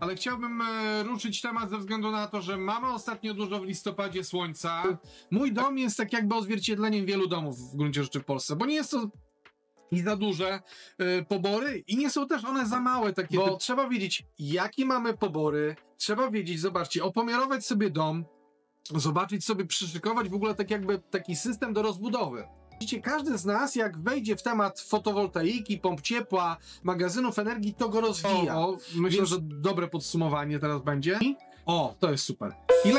ale chciałbym ruszyć temat ze względu na to, że mamy ostatnio dużo w listopadzie słońca. Mój dom jest tak jakby odzwierciedleniem wielu domów w gruncie rzeczy w Polsce, bo nie jest to i za duże pobory i nie są też one za małe takie, bo trzeba wiedzieć, jakie mamy pobory, trzeba wiedzieć, zobaczcie, opomiarować sobie dom, zobaczyć sobie, przyszykować w ogóle tak jakby taki system do rozbudowy. Widzicie, każdy z nas, jak wejdzie w temat fotowoltaiki, pomp ciepła, magazynów energii, to go rozwija. Myślę, że dobre podsumowanie teraz będzie. To jest super.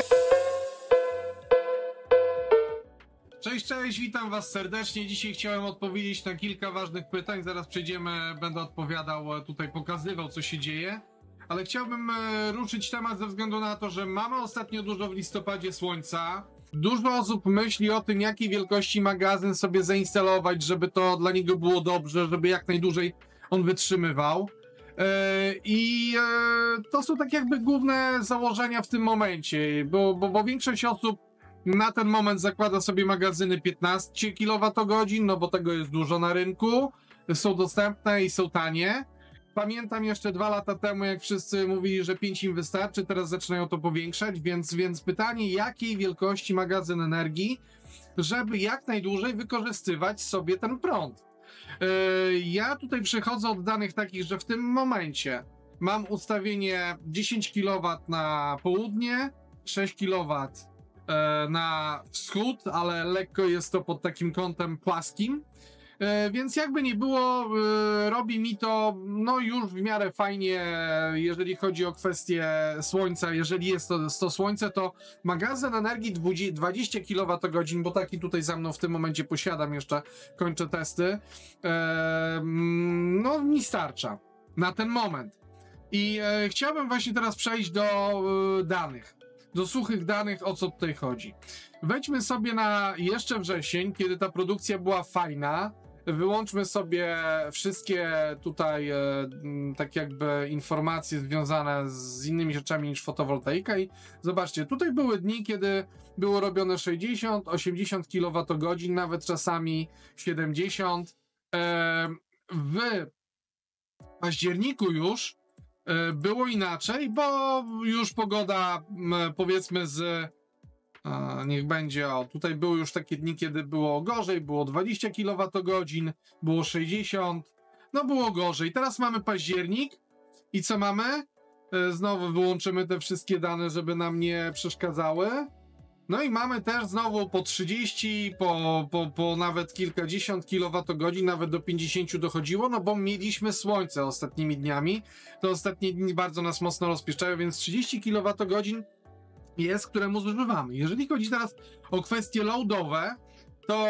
Cześć, witam was serdecznie. Dzisiaj chciałem odpowiedzieć na kilka ważnych pytań. Zaraz przejdziemy, będę odpowiadał, tutaj pokazywał, co się dzieje. Ale chciałbym ruszyć temat ze względu na to, że mamy ostatnio dużo w listopadzie słońca. Dużo osób myśli o tym, jakiej wielkości magazyn sobie zainstalować, żeby to dla niego było dobrze, żeby jak najdłużej on wytrzymywał. To są tak jakby główne założenia w tym momencie, bo większość osób na ten moment zakłada sobie magazyny 15 kWh, no bo tego jest dużo na rynku, są dostępne i są tanie. Pamiętam jeszcze 2 lata temu, jak wszyscy mówili, że 5 im wystarczy, teraz zaczynają to powiększać, więc pytanie, jakiej wielkości magazyn energii, żeby jak najdłużej wykorzystywać sobie ten prąd. Ja tutaj przechodzę od danych takich, że w tym momencie mam ustawienie 10 kW na południe, 6 kW na wschód, ale lekko jest to pod takim kątem płaskim. Więc jakby nie było, robi mi to no już w miarę fajnie, jeżeli chodzi o kwestię słońca. Jeżeli jest to słońce, to magazyn energii 20 kWh, bo taki tutaj za mną w tym momencie posiadam, jeszcze kończę testy, no mi starcza na ten moment. I chciałbym właśnie teraz przejść do danych, do suchych danych, o co tutaj chodzi. Wejdźmy sobie na jeszcze wrzesień, kiedy ta produkcja była fajna. Wyłączmy sobie wszystkie tutaj tak jakby informacje związane z innymi rzeczami niż fotowoltaika i zobaczcie, tutaj były dni, kiedy było robione 60, 80 kWh, nawet czasami 70. W październiku już było inaczej, bo już pogoda, powiedzmy niech będzie, tutaj były już takie dni, kiedy było gorzej, było 20 kWh, było 60, no było gorzej. Teraz mamy październik i co mamy? Znowu wyłączymy te wszystkie dane, żeby nam nie przeszkadzały. No i mamy też znowu po 30, po nawet kilkadziesiąt kWh, nawet do 50 dochodziło, no bo mieliśmy słońce ostatnimi dniami. To ostatnie dni bardzo nas mocno rozpieszczają, więc 30 kWh jest, któremu zużywamy. Jeżeli chodzi teraz o kwestie loadowe, to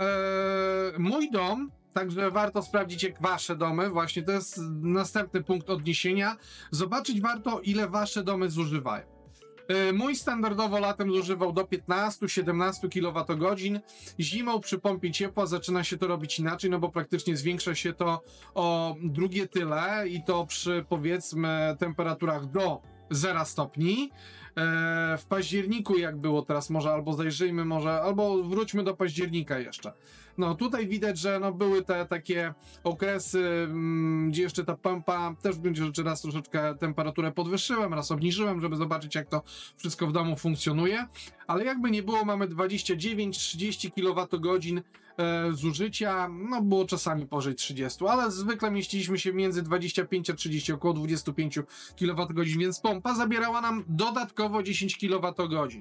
mój dom, także warto sprawdzić jak wasze domy, właśnie to jest następny punkt odniesienia, zobaczyć warto ile wasze domy zużywają. Mój standardowo latem zużywał do 15-17 kWh, zimą przy pompie ciepła zaczyna się to robić inaczej, no bo praktycznie zwiększa się to o drugie tyle i to przy powiedzmy temperaturach do 0 stopni. W październiku jak było teraz, może albo zajrzyjmy, może albo wróćmy do października jeszcze. No tutaj widać, że no były te takie okresy, gdzie jeszcze ta pompa, też będzie rzeczy raz troszeczkę temperaturę podwyższyłem, raz obniżyłem, żeby zobaczyć jak to wszystko w domu funkcjonuje, ale jakby nie było, mamy 29-30 kWh zużycia, no było czasami powyżej 30, ale zwykle mieściliśmy się między 25 a 30, około 25 kWh, więc pompa zabierała nam dodatkowo 10 kWh.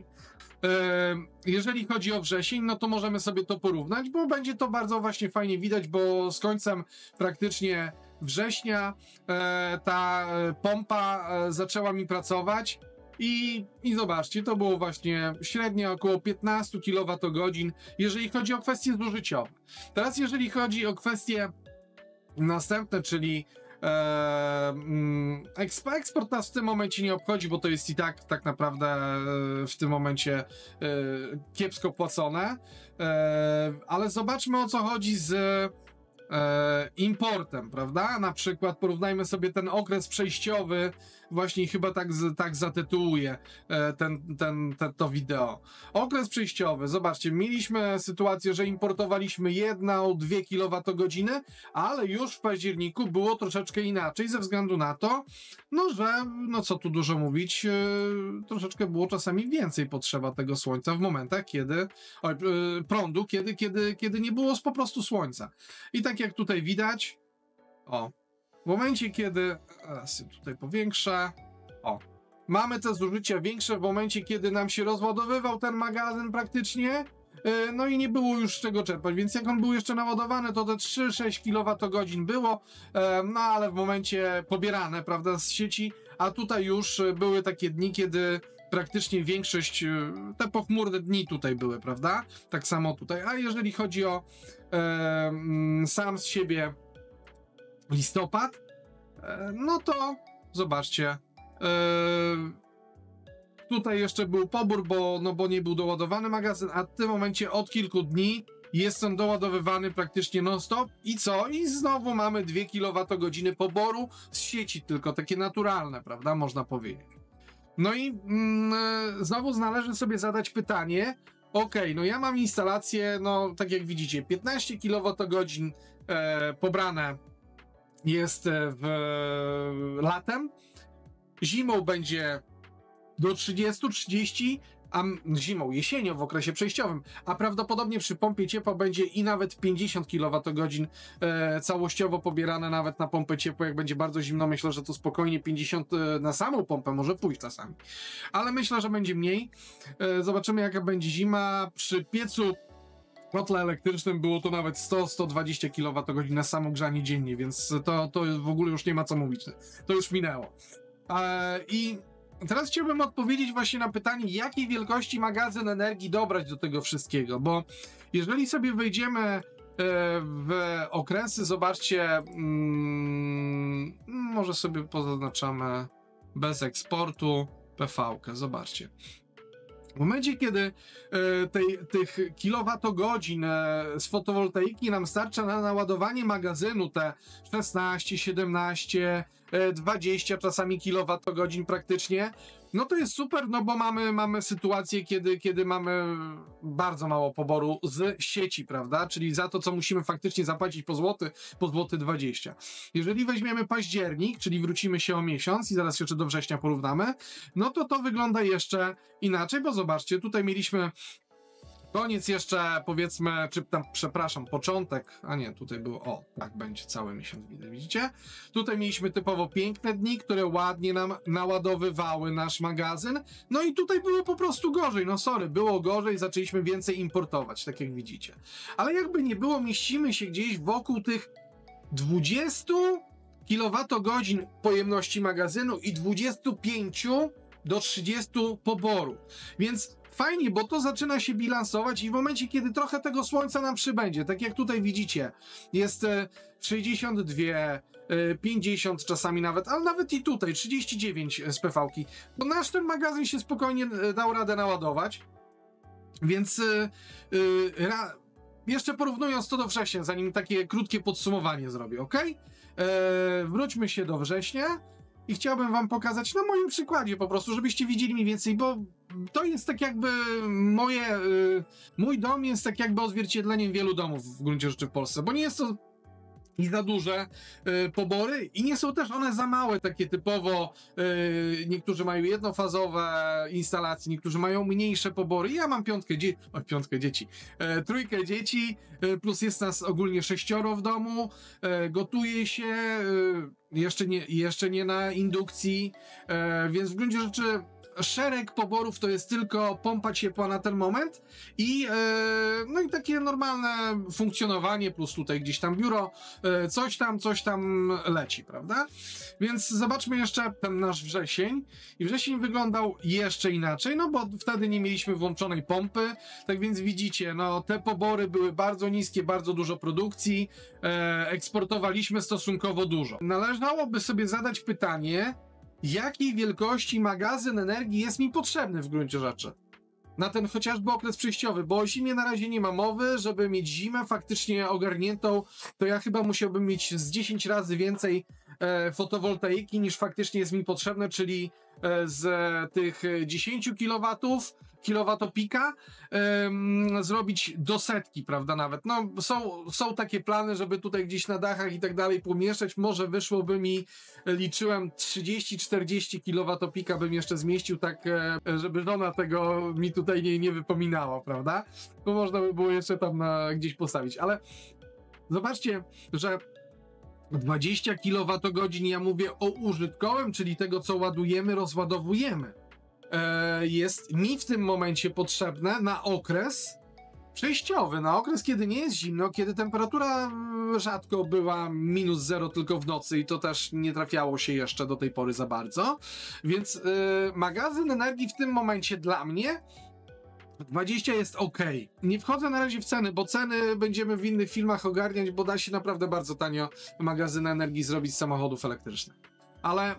Jeżeli chodzi o wrzesień, no to możemy sobie to porównać, bo będzie to bardzo właśnie fajnie widać, bo z końcem praktycznie września ta pompa zaczęła mi pracować i zobaczcie, to było właśnie średnio około 15 kWh, jeżeli chodzi o kwestie zużyciowe. Teraz jeżeli chodzi o kwestie następne, czyli eksport nas w tym momencie nie obchodzi, bo to jest i tak naprawdę w tym momencie kiepsko płacone, ale zobaczmy o co chodzi z importem, prawda? Na przykład porównajmy sobie ten okres przejściowy, właśnie chyba tak zatytułuję to wideo. Okres przejściowy, zobaczcie, mieliśmy sytuację, że importowaliśmy 1-2 kWh, ale już w październiku było troszeczkę inaczej ze względu na to, no że, no co tu dużo mówić, troszeczkę było czasami więcej potrzeba tego słońca w momentach, prądu, kiedy nie było po prostu słońca. I tak jak tutaj widać, w momencie kiedy, teraz tutaj powiększę, mamy te zużycia większe w momencie, kiedy nam się rozładowywał ten magazyn praktycznie, no i nie było już z czego czerpać, więc jak on był jeszcze naładowany, to te 3-6 kWh było, no ale w momencie pobierane, prawda, z sieci, a tutaj już były takie dni, kiedy praktycznie większość, te pochmurne dni tutaj były, prawda, tak samo tutaj, a jeżeli chodzi o sam z siebie listopad, no to zobaczcie, tutaj jeszcze był pobór, bo nie był doładowany magazyn, a w tym momencie od kilku dni jest on doładowywany praktycznie non-stop i co? I znowu mamy 2 kWh poboru z sieci, tylko takie naturalne, prawda, można powiedzieć. No i znowu należy sobie zadać pytanie, no ja mam instalację, no tak jak widzicie, 15 kWh pobrane jest latem, zimą będzie do 30-30, a jesienią w okresie przejściowym, a prawdopodobnie przy pompie ciepła będzie i nawet 50 kWh całościowo pobierane nawet na pompę ciepła, jak będzie bardzo zimno, myślę, że to spokojnie 50 na samą pompę może pójść czasami, ale myślę, że będzie mniej. Zobaczymy, jaka będzie zima. Przy piecu kotle elektrycznym było to nawet 100-120 kWh na samo grzanie dziennie, więc to w ogóle już nie ma co mówić, to już minęło. I teraz chciałbym odpowiedzieć właśnie na pytanie, jakiej wielkości magazyn energii dobrać do tego wszystkiego, bo jeżeli sobie wejdziemy w okresy, zobaczcie, może sobie pozaznaczamy bez eksportu PV-kę, zobaczcie. W momencie, kiedy tych kilowatogodzin z fotowoltaiki nam starcza na naładowanie magazynu, te 16, 17, 20 czasami kilowatogodzin praktycznie, no to jest super, no bo mamy sytuację, kiedy mamy bardzo mało poboru z sieci, prawda? Czyli za to, co musimy faktycznie zapłacić po złoty 20. Jeżeli weźmiemy październik, czyli wrócimy się o miesiąc i zaraz jeszcze do września porównamy, no to wygląda jeszcze inaczej, bo zobaczcie, tutaj mieliśmy koniec jeszcze, powiedzmy, czy tam, przepraszam, początek, a nie, tutaj było, tak będzie cały miesiąc, widzicie? Tutaj mieliśmy typowo piękne dni, które ładnie nam naładowywały nasz magazyn, no i tutaj było po prostu gorzej, no sorry, było gorzej, zaczęliśmy więcej importować, tak jak widzicie. Ale jakby nie było, mieścimy się gdzieś wokół tych 20 kWh pojemności magazynu i 25 do 30 poboru, więc fajnie, bo to zaczyna się bilansować i w momencie, kiedy trochę tego słońca nam przybędzie, tak jak tutaj widzicie, jest 62, 50 czasami nawet, ale nawet i tutaj 39 z PV-ki, bo nasz ten magazyn się spokojnie dał radę naładować, więc jeszcze porównując to do września, zanim takie krótkie podsumowanie zrobię, ok? Wróćmy się do września. I chciałbym wam pokazać na moim przykładzie po prostu, żebyście widzieli mniej więcej, bo to jest tak jakby mój dom jest tak jakby odzwierciedleniem wielu domów w gruncie rzeczy w Polsce, bo nie jest to i za duże pobory i nie są też one za małe, takie typowo, niektórzy mają jednofazowe instalacje, niektórzy mają mniejsze pobory. Ja mam trójkę dzieci, plus jest nas ogólnie 6 w domu, gotuje się, jeszcze nie na indukcji, więc w gruncie rzeczy szereg poborów to jest tylko pompa ciepła na ten moment i no i takie normalne funkcjonowanie, plus tutaj gdzieś tam biuro, coś tam leci, prawda? Więc zobaczmy jeszcze ten nasz wrzesień i wrzesień wyglądał jeszcze inaczej, no bo wtedy nie mieliśmy włączonej pompy, tak więc widzicie, no te pobory były bardzo niskie, bardzo dużo produkcji, eksportowaliśmy stosunkowo dużo. Należałoby sobie zadać pytanie, jakiej wielkości magazyn energii jest mi potrzebny w gruncie rzeczy. na ten chociażby okres przejściowy, bo o zimie na razie nie ma mowy. Żeby mieć zimę faktycznie ogarniętą, to ja chyba musiałbym mieć z 10 razy więcej fotowoltaiki niż faktycznie jest mi potrzebne, czyli z tych 10 kilowatopika zrobić do setki, prawda, nawet. No, są takie plany, żeby tutaj gdzieś na dachach i tak dalej pomieszczać. Może wyszłoby mi, liczyłem 30-40 kilowatopika bym jeszcze zmieścił, tak, żeby żona tego mi tutaj nie wypominała, prawda? To można by było jeszcze tam gdzieś postawić, ale zobaczcie, że 20 kWh, ja mówię o użytkowym, czyli tego, co ładujemy, rozładowujemy, jest mi w tym momencie potrzebne na okres przejściowy, na okres, kiedy nie jest zimno, kiedy temperatura rzadko była -0 tylko w nocy i to też nie trafiało się jeszcze do tej pory za bardzo, więc magazyn energii w tym momencie dla mnie 20 jest ok. Nie wchodzę na razie w ceny, bo ceny będziemy w innych filmach ogarniać, bo da się naprawdę bardzo tanio magazyn energii zrobić z samochodów elektrycznych. Ale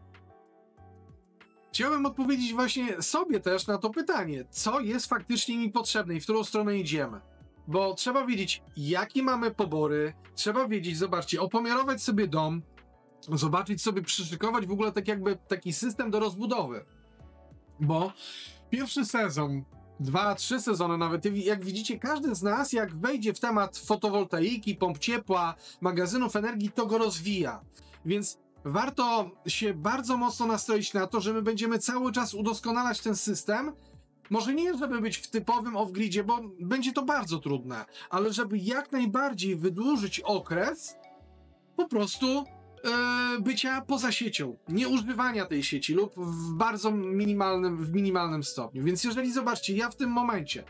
chciałem odpowiedzieć właśnie sobie też na to pytanie, co jest faktycznie mi potrzebne i w którą stronę idziemy. Bo trzeba wiedzieć, jakie mamy pobory, trzeba wiedzieć, zobaczcie, opomiarować sobie dom, zobaczyć sobie, przyszykować w ogóle tak jakby taki system do rozbudowy. Bo pierwszy sezon, 2-3 sezony nawet, jak widzicie, każdy z nas, jak wejdzie w temat fotowoltaiki, pomp ciepła, magazynów energii, to go rozwija. Więc warto się bardzo mocno nastroić na to, że my będziemy cały czas udoskonalać ten system. Może nie, żeby być w typowym off-gridzie, bo będzie to bardzo trudne, ale żeby jak najbardziej wydłużyć okres po prostu bycia poza siecią, nieużywania tej sieci lub w bardzo minimalnym stopniu. Więc jeżeli zobaczcie, ja w tym momencie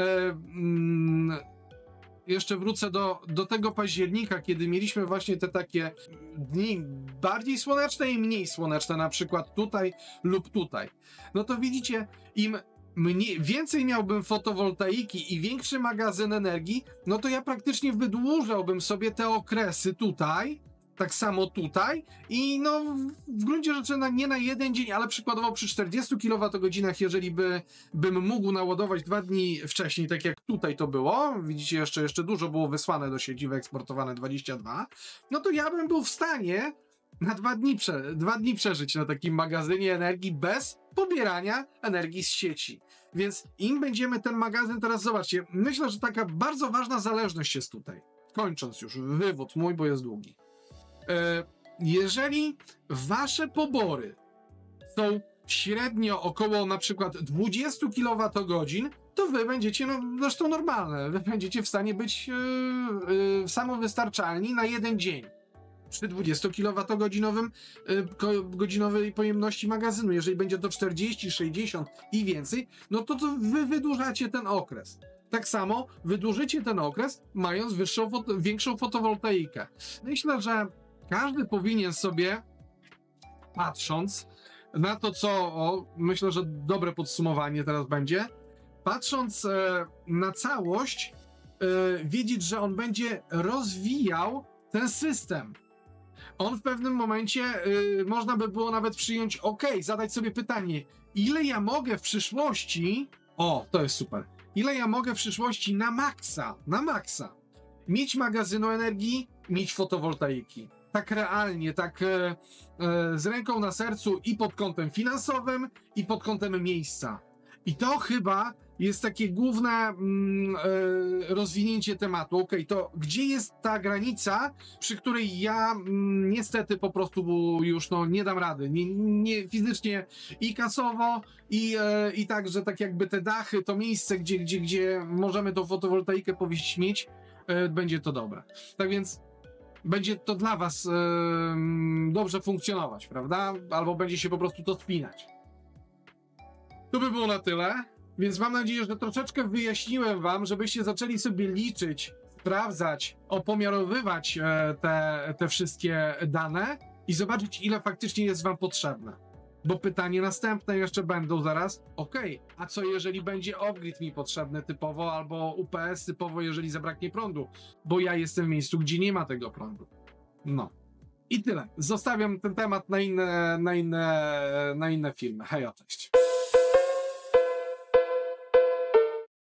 jeszcze wrócę do tego października, kiedy mieliśmy właśnie te takie dni bardziej słoneczne i mniej słoneczne, na przykład tutaj lub tutaj. No to widzicie, im więcej miałbym fotowoltaiki i większy magazyn energii, no to ja praktycznie wydłużałbym sobie te okresy tutaj, tak samo tutaj i no w gruncie rzeczy nie na jeden dzień, ale przykładowo przy 40 kWh, jeżeli bym mógł naładować 2 dni wcześniej, tak jak tutaj to było, widzicie, jeszcze dużo było wysłane do sieci, wyeksportowane 22, no to ja bym był w stanie na 2 dni przeżyć na takim magazynie energii bez pobierania energii z sieci. Więc im będziemy ten magazyn, teraz zobaczcie, myślę, że taka bardzo ważna zależność jest tutaj. Kończąc już, wywód mój, bo jest długi. Jeżeli wasze pobory są średnio około na przykład 20 kWh, to wy będziecie, no zresztą normalne, wy będziecie w stanie być samowystarczalni na jeden dzień. Przy 20 kWh pojemności magazynu. Jeżeli będzie to 40, 60 i więcej, no to wy wydłużacie ten okres. Tak samo wydłużycie ten okres, mając większą fotowoltaikę. Myślę, że każdy powinien sobie, patrząc na to, myślę, że dobre podsumowanie teraz będzie, patrząc na całość, wiedzieć, że on będzie rozwijał ten system. On w pewnym momencie, można by było nawet przyjąć, zadać sobie pytanie, ile ja mogę w przyszłości, to jest super, ile ja mogę w przyszłości na maksa mieć magazynu energii, mieć fotowoltaiki. Tak realnie, tak z ręką na sercu i pod kątem finansowym, i pod kątem miejsca. I to chyba jest takie główne rozwinięcie tematu. To gdzie jest ta granica, przy której ja niestety po prostu już nie dam rady. Nie fizycznie i kasowo, i także tak jakby te dachy, to miejsce, gdzie możemy tą fotowoltaikę powieść mieć, będzie to dobre. Tak więc będzie to dla was dobrze funkcjonować, prawda? Albo będzie się po prostu to spinać. To by było na tyle, więc mam nadzieję, że troszeczkę wyjaśniłem wam, żebyście zaczęli sobie liczyć, sprawdzać, opomiarowywać te wszystkie dane i zobaczyć, ile faktycznie jest wam potrzebne. Bo pytanie następne jeszcze będą zaraz, a co jeżeli będzie off-grid mi potrzebny typowo, albo UPS typowo, jeżeli zabraknie prądu, bo ja jestem w miejscu, gdzie nie ma tego prądu. No. I tyle. Zostawiam ten temat na inne filmy. Hejo, cześć.